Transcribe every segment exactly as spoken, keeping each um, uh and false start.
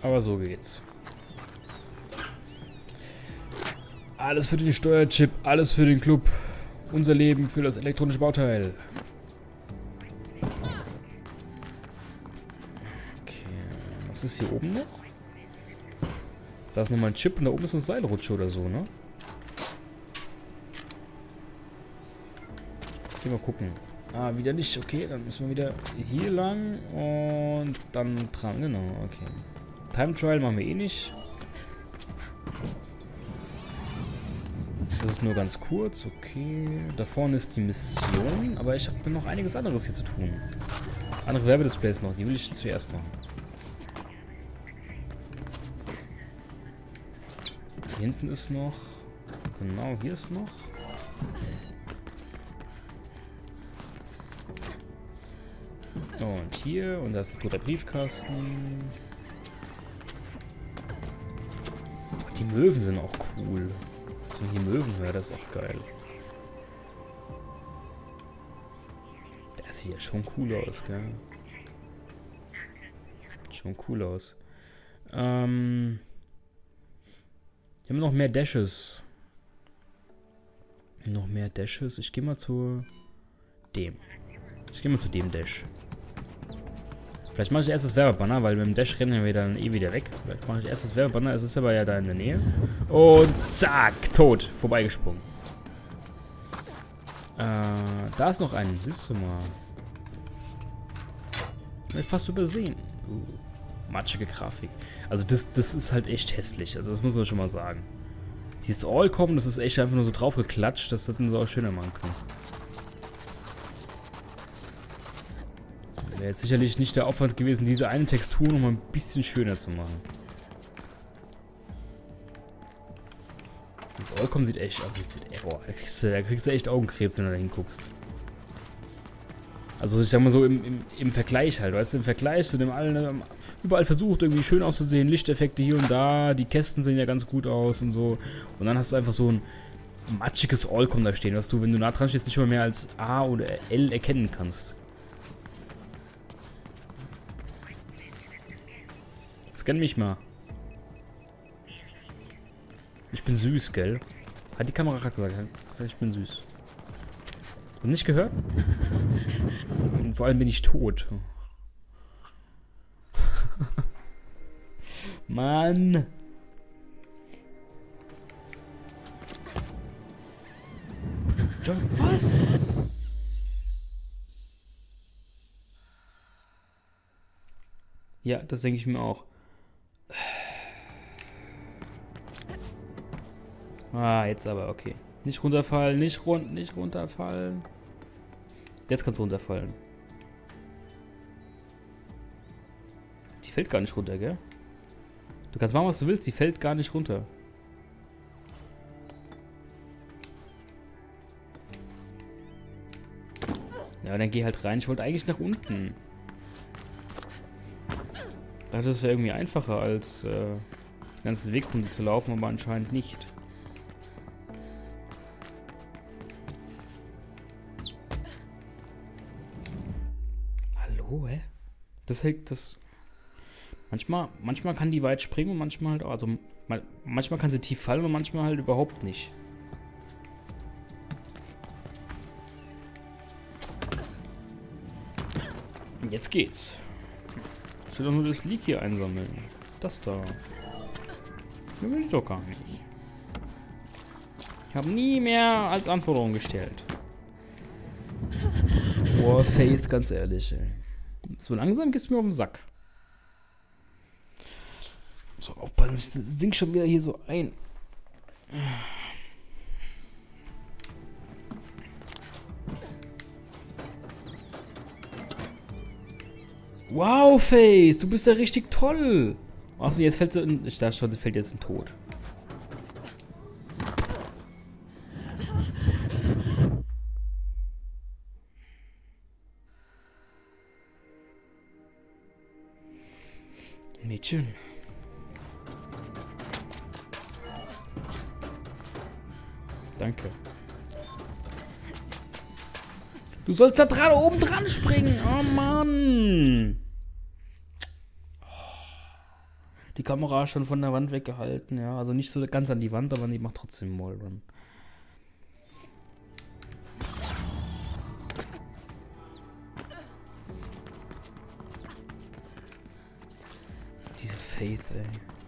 Aber so geht's. Alles für den Steuerchip, alles für den Club. Unser Leben für das elektronische Bauteil. Okay, was ist hier oben noch? Da ist nochmal ein Chip und da oben ist eine Seilrutsche oder so, ne? Gehen wir gucken. Ah, wieder nicht. Okay, dann müssen wir wieder hier lang und dann dran. Genau, okay. Time Trial machen wir eh nicht. Das ist nur ganz kurz. Okay. Da vorne ist die Mission. Aber ich habe dann noch einiges anderes hier zu tun. Andere Werbedisplays noch. Die will ich zuerst machen. Hier hinten ist noch. Genau, hier ist noch. Und hier, und da ist ein toter Briefkasten. Die Möwen sind auch cool. So die Möwen hören, das ist auch geil. Der sieht ja schon cool aus, gell? Schon cool aus. Ähm. Wir haben noch mehr Dashes. Noch mehr Dashes. Ich gehe mal zu dem. Ich gehe mal zu dem Dash. Vielleicht mache ich erst das Werbebanner, weil mit dem Dash rennen wir dann eh wieder weg. Vielleicht mache ich erst das Werbebanner, es ist aber ja da in der Nähe. Und zack, tot, vorbeigesprungen. Äh, da ist noch ein, siehst du mal. Hab ich fast übersehen. Uh, matschige Grafik. Also das, das ist halt echt hässlich, also das muss man schon mal sagen. Dieses All-Com, das ist echt einfach nur so drauf geklatscht, das hätten sie auch schöner machen können. Wäre jetzt sicherlich nicht der Aufwand gewesen, diese eine Textur noch mal ein bisschen schöner zu machen. Das Allcom sieht echt, also sieht, boah, da kriegst, du, da kriegst du echt Augenkrebs, wenn du da hinguckst. Also ich sag mal so im, im, im Vergleich halt, weißt du, im Vergleich zu dem allen, überall versucht irgendwie schön auszusehen, Lichteffekte hier und da, die Kästen sehen ja ganz gut aus und so. Und dann hast du einfach so ein matschiges Allcom da stehen, was du, wenn du nah dran stehst, nicht mal mehr als A oder L erkennen kannst. Scan mich mal. Ich bin süß, gell? Hat die Kamera gerade gesagt. Hat gesagt, ich bin süß. Hast du nicht gehört? Und vor allem bin ich tot. Mann! John, was? Ja, das denke ich mir auch. Ah, jetzt aber, okay. Nicht runterfallen, nicht rund, nicht runterfallen. Jetzt kannst du runterfallen. Die fällt gar nicht runter, gell? Du kannst machen, was du willst, die fällt gar nicht runter. Ja, dann geh halt rein. Ich wollte eigentlich nach unten. Ich dachte, das wäre irgendwie einfacher, als äh, den ganzen Weg runter zu laufen, aber anscheinend nicht. Hallo, hä? Das hält das. Manchmal, manchmal kann die weit springen und manchmal halt auch. Also manchmal kann sie tief fallen und manchmal halt überhaupt nicht. Und jetzt geht's. Ich will doch nur das Leak hier einsammeln. Das da. Das will ich doch gar nicht. Ich habe nie mehr als Anforderung gestellt. Boah, Faith, ganz ehrlich, ey. So langsam geht's mir auf den Sack. So, aufpassen, ich sink schon wieder hier so ein. Wow, Face, du bist ja richtig toll. Achso, jetzt fällt sie in. Ich dachte schon, sie fällt jetzt in Tod. Mädchen. Danke. Du sollst da dran oben dran springen. Oh Mann. Die Kamera schon von der Wand weggehalten, ja. Also nicht so ganz an die Wand, aber die macht trotzdem Wallrun. Diese Faith, ey.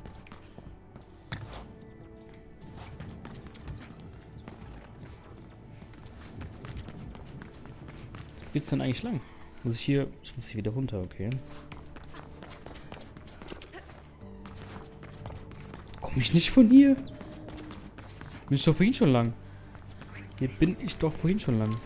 Wo geht's denn eigentlich lang? Muss ich hier... Ich muss hier wieder runter, okay. Komm ich nicht von hier? Bin ich doch vorhin schon lang. Hier bin ich doch vorhin schon lang.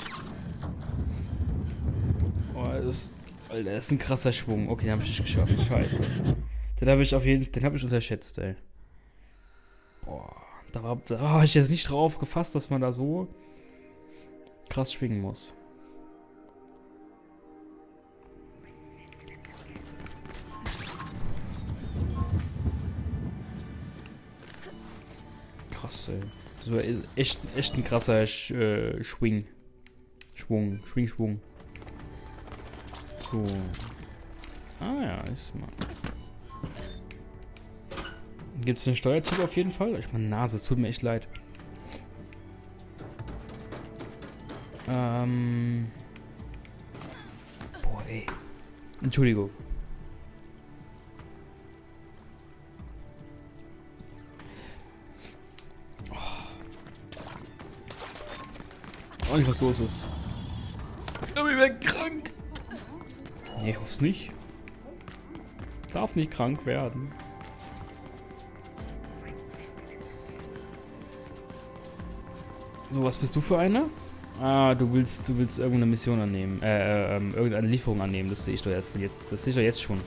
Oh, das... Alter, das ist ein krasser Schwung. Okay, den habe ich nicht geschafft. Scheiße. Den habe ich auf jeden... Den habe ich unterschätzt, ey. Boah. Da war, da war ich jetzt nicht drauf gefasst, dass man da so krass schwingen muss. Krass, ey. Das war echt, echt ein krasser Sch äh, Schwing. Schwung. Schwing, Schwung. So. Ah ja, ist mal. Gibt es einen Steuertipp auf jeden Fall? Ich meine Nase, es tut mir echt leid. Ähm. Boah, ey. Entschuldigung. Oh, nicht, was los ist. Ich werde krank. Nee, ich hoffe es nicht. Darf nicht krank werden. So, was bist du für einer? Ah, du willst, du willst irgendeine Mission annehmen. Äh, ähm, irgendeine Lieferung annehmen. Das sehe ich doch jetzt von jetzt. Das sehe ich doch jetzt schon.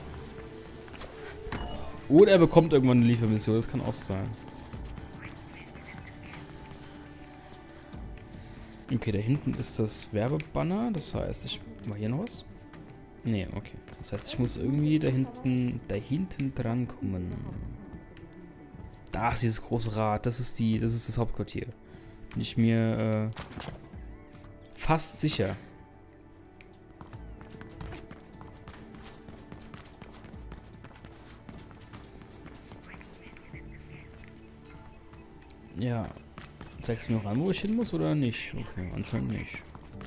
Oder er bekommt irgendwann eine Liefermission. Das kann auch sein. Okay, da hinten ist das Werbebanner. Das heißt, ich... War hier noch was? Nee, okay. Das heißt, ich muss irgendwie da hinten... Da hinten dran kommen. Da ist dieses große Rad. Das ist die... Das ist das Hauptquartier. Bin ich mir... Äh, fast sicher. Ja. Zeigst du mir noch an, wo ich hin muss oder nicht? Okay, anscheinend nicht.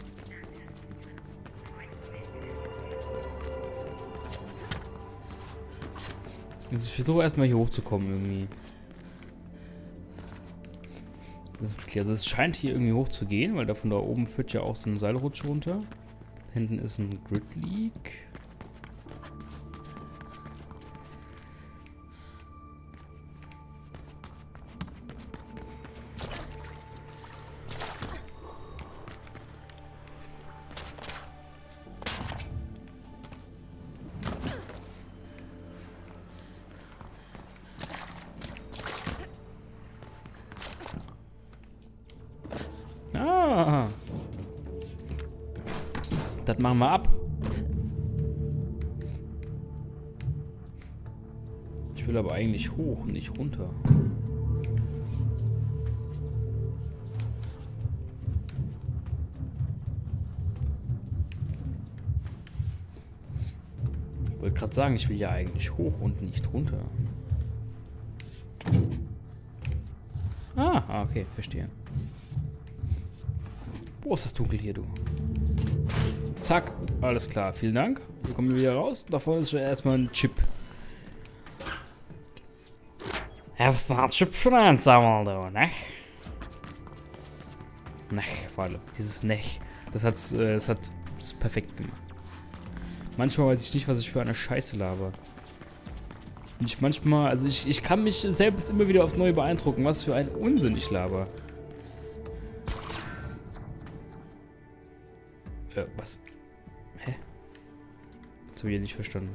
Also ich versuche erstmal hier hochzukommen irgendwie. Also es scheint hier irgendwie hoch zu gehen, weil da von da oben führt ja auch so ein Seilrutsch runter. Da hinten ist ein Grid Leak. Ah. Das machen wir ab. Ich will aber eigentlich hoch, nicht runter. Ich wollte gerade sagen, ich will ja eigentlich hoch und nicht runter. Ah, okay, verstehe. Wo ist das dunkel hier, du? Zack, alles klar, vielen Dank. Hier kommen wir wieder raus. Da vorne ist schon erstmal ein Chip. Hast du einen Chip schon einsammeln, du, ne? Nech, vor allem. Dieses Nech. Das hat's, äh, das hat es perfekt gemacht. Manchmal weiß ich nicht, was ich für eine Scheiße laber. Und ich manchmal, also ich, ich kann mich selbst immer wieder aufs Neue beeindrucken, was für ein Unsinn ich laber. Äh, was? Hä? Das habe ich ja nicht verstanden.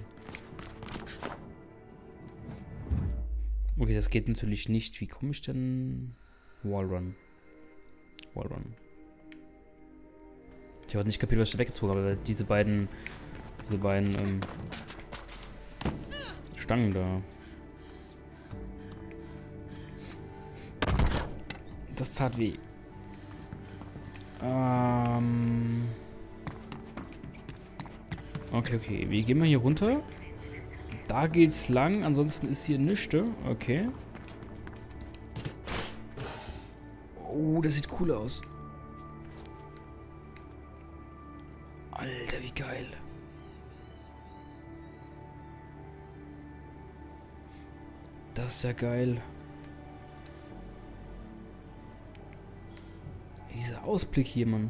Okay, das geht natürlich nicht. Wie komme ich denn? Wallrun. Wallrun. Ich habe nicht kapiert, was ich weggezogen habe, aber diese beiden... Diese beiden, ähm... Stangen da. Das tat weh. Ähm... Okay, okay. Wie gehen wir hier runter? Da Da geht's lang, ansonsten ist hier nichts. Okay. Oh, das sieht cool aus. Alter, wie geil. Das ist ja geil. Dieser Ausblick hier, Mann.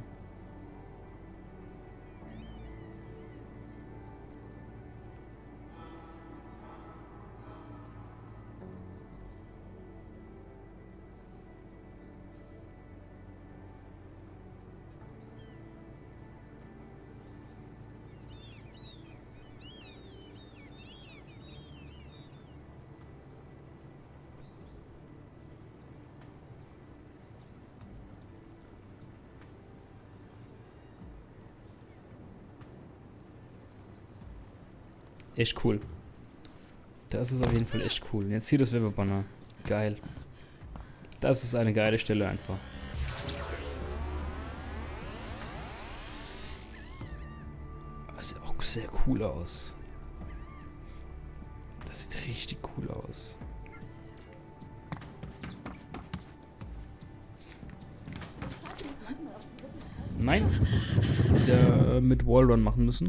Echt cool. Das ist auf jeden Fall echt cool. Jetzt hier das Werbebanner. Geil. Das ist eine geile Stelle einfach. Das sieht auch sehr cool aus. Das sieht richtig cool aus. Nein. Wieder mit Wallrun machen müssen.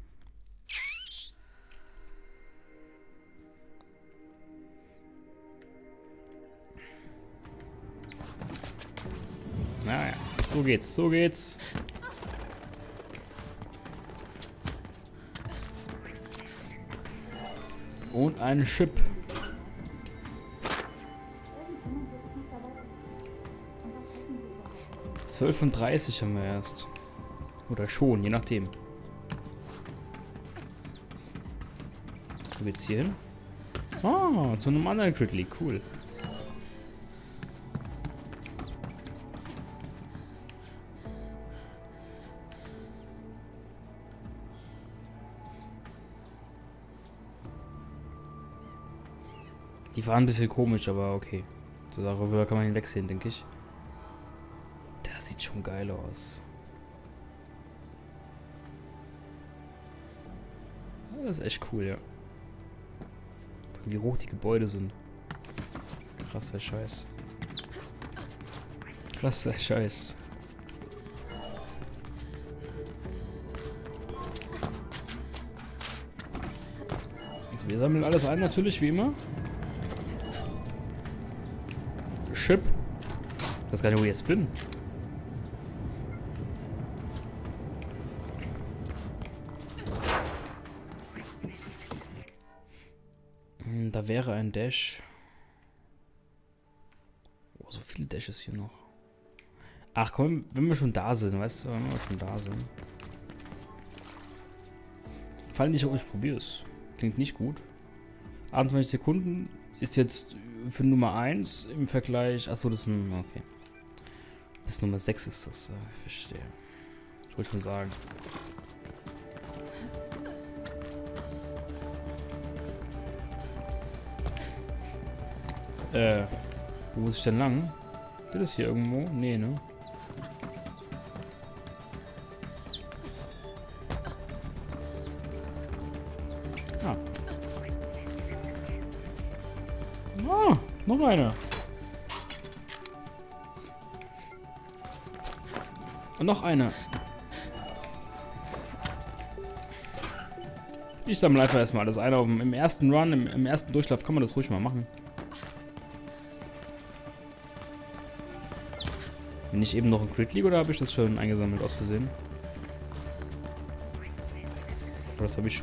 Naja, so geht's, so geht's. Und ein Chip. zwölf und dreißig haben wir erst. Oder schon, je nachdem. Wo geht's hier hin? Ah, zu einem anderen Crit cool. Die waren ein bisschen komisch, aber okay. Darüber kann man hinwegsehen, denke ich. Das sieht schon geil aus. Das ist echt cool, ja. Wie hoch die Gebäude sind. Krasser Scheiß. Krasser Scheiß. Also wir sammeln alles ein, natürlich, wie immer. Chip. Ich weiß gar nicht, wo ich jetzt bin. Hm, da wäre ein Dash. Oh, so viele Dashes hier noch. Ach komm, wenn wir schon da sind, weißt du, wenn wir schon da sind. Fall nicht, ob ich probiere es. Klingt nicht gut. achtundzwanzig Sekunden ist jetzt für Nummer eins im Vergleich. Achso, das ist ein. Okay. Bis Nummer sechs ist das. Ich verstehe. Ich wollte schon sagen. Äh. Wo muss ich denn lang? Das ist hier irgendwo? Nee, ne? Ah. Ah, noch einer. Und noch einer. Ich sammle einfach erstmal alles ein. Auf dem, Im ersten Run, im, im ersten Durchlauf kann man das ruhig mal machen. Bin ich eben noch ein Crit League oder habe ich das schon eingesammelt aus Versehen? Aber das habe ich schon.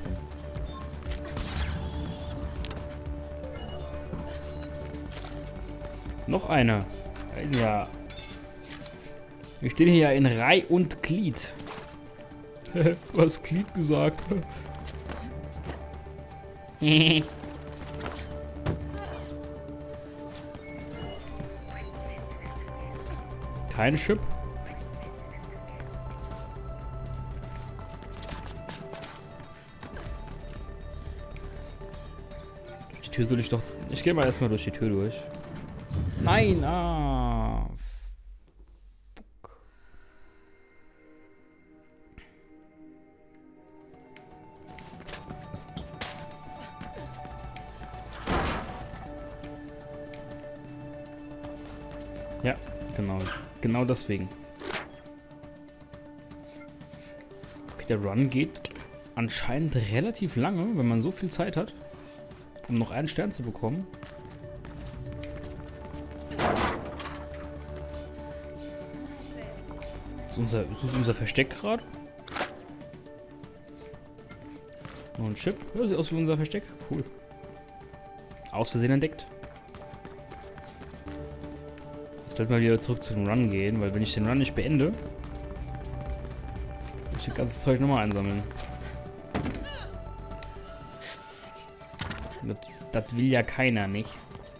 Noch einer. Ja. Wir stehen hier ja in Reih und Glied. Du hast Glied gesagt. Kein Chip. Durch die Tür soll ich doch. Ich gehe mal erstmal durch die Tür durch. Nein, ah. Fuck. Genau. Genau deswegen. Okay, der Run geht anscheinend relativ lange, wenn man so viel Zeit hat, um noch einen Stern zu bekommen. Ist, unser, ist das unser Versteck gerade? Noch ein Chip. Ja, sieht aus wie unser Versteck. Cool. Aus Versehen entdeckt. Ich sollte mal wieder zurück zu dem Run gehen, weil wenn ich den Run nicht beende, muss ich das ganze Zeug nochmal einsammeln. Das, das will ja keiner, nicht?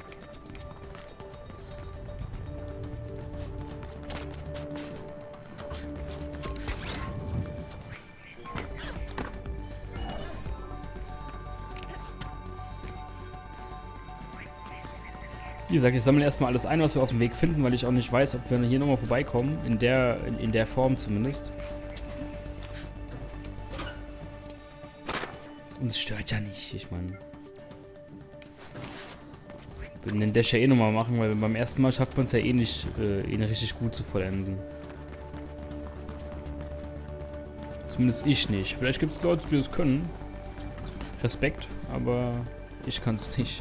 Wie gesagt, ich sammle erstmal alles ein, was wir auf dem Weg finden, weil ich auch nicht weiß, ob wir hier nochmal vorbeikommen. In der, in, in der Form zumindest. Und es stört ja nicht, ich meine. Wir würden den Dash ja eh nochmal machen, weil beim ersten Mal schafft man es ja eh nicht, äh, ihn richtig gut zu vollenden. Zumindest ich nicht. Vielleicht gibt es Leute, die das können. Respekt, aber ich kann es nicht.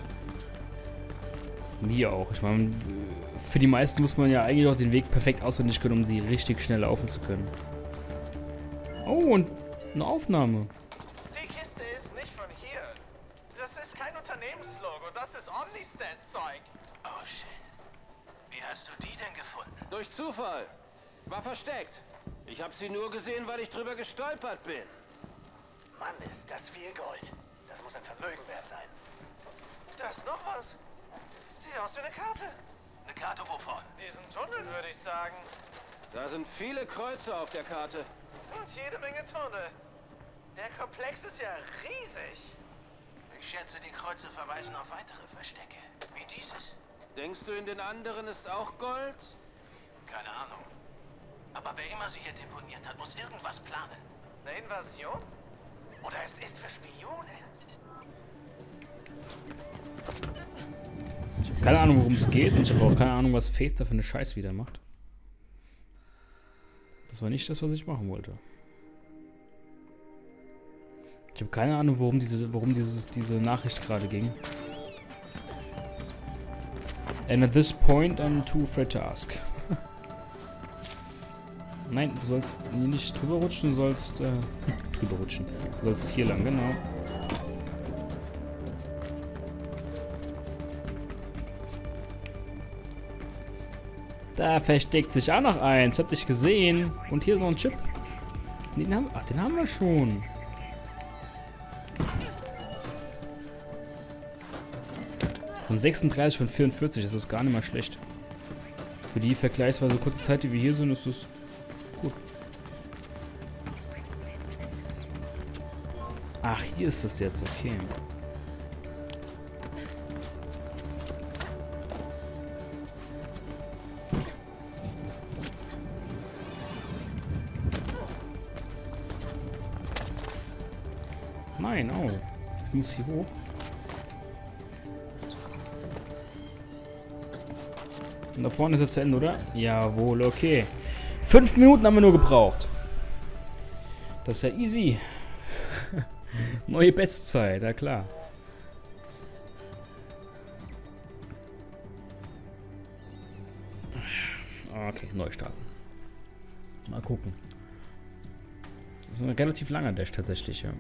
Mir auch. Ich meine, für die meisten muss man ja eigentlich auch den Weg perfekt auswendig können, um sie richtig schnell laufen zu können. Oh, und eine Aufnahme. Die Kiste ist nicht von hier. Das ist kein Unternehmenslogo, das ist Omnistand-Zeug. Oh shit. Wie hast du die denn gefunden? Durch Zufall. War versteckt. Ich habe sie nur gesehen, weil ich drüber gestolpert bin. Mann, ist das viel Gold. Das muss ein Vermögen wert sein. Da ist noch was. Sieht aus wie eine Karte. Eine Karte wovon? Diesen Tunnel, würde ich sagen. Da sind viele Kreuze auf der Karte. Und jede Menge Tunnel. Der Komplex ist ja riesig. Ich schätze, die Kreuze verweisen auf weitere Verstecke. Wie dieses. Denkst du, in den anderen ist auch Gold? Keine Ahnung. Aber wer immer sie hier deponiert hat, muss irgendwas planen. Eine Invasion? Oder es ist für Spione. Ich habe keine Ahnung, worum es geht und ich habe auch keine Ahnung, was Faith da für eine Scheiß wieder macht. Das war nicht das, was ich machen wollte. Ich habe keine Ahnung, worum diese, worum dieses, diese Nachricht gerade ging. And at this point I'm too afraid to ask. Nein, du sollst nicht drüber rutschen, du sollst äh, drüber rutschen. Du sollst hier lang, genau. Da versteckt sich auch noch eins. Habt ihr gesehen? Und hier ist noch ein Chip. Den haben, ach, den haben wir schon. Von sechsunddreißig von vierundvierzig. Das ist gar nicht mal schlecht. Für die vergleichsweise kurze Zeit, die wir hier sind, ist es gut. Ach, hier ist das jetzt. Okay. Nein, oh. Ich muss hier hoch. Und da vorne ist er zu Ende, oder? Jawohl, okay. Fünf Minuten haben wir nur gebraucht. Das ist ja easy. Neue Bestzeit, ja klar. Okay, neu starten. Mal gucken. Das ist ein relativ langer Dash tatsächlich, ja.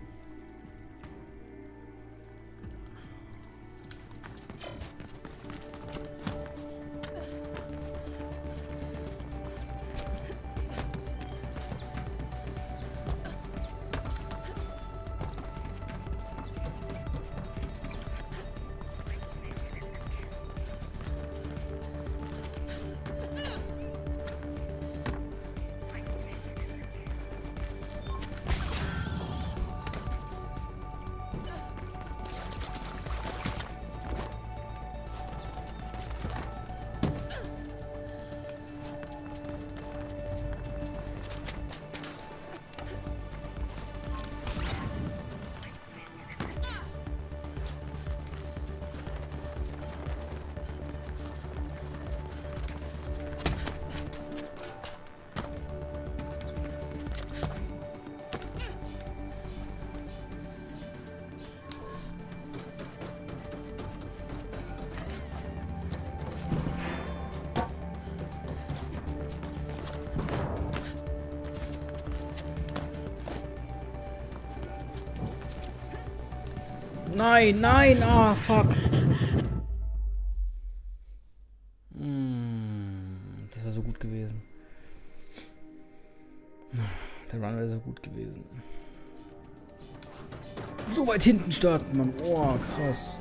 Nein, nein, ah, fuck. Hm, das wäre so gut gewesen. Der Run wäre so gut gewesen. So weit hinten starten, Mann. Oh, krass.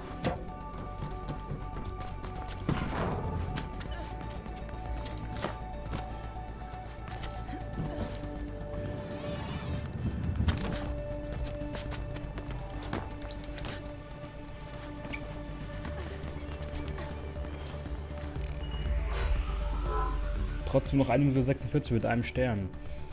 Trotzdem noch eine Minute sechsundvierzig mit einem Stern.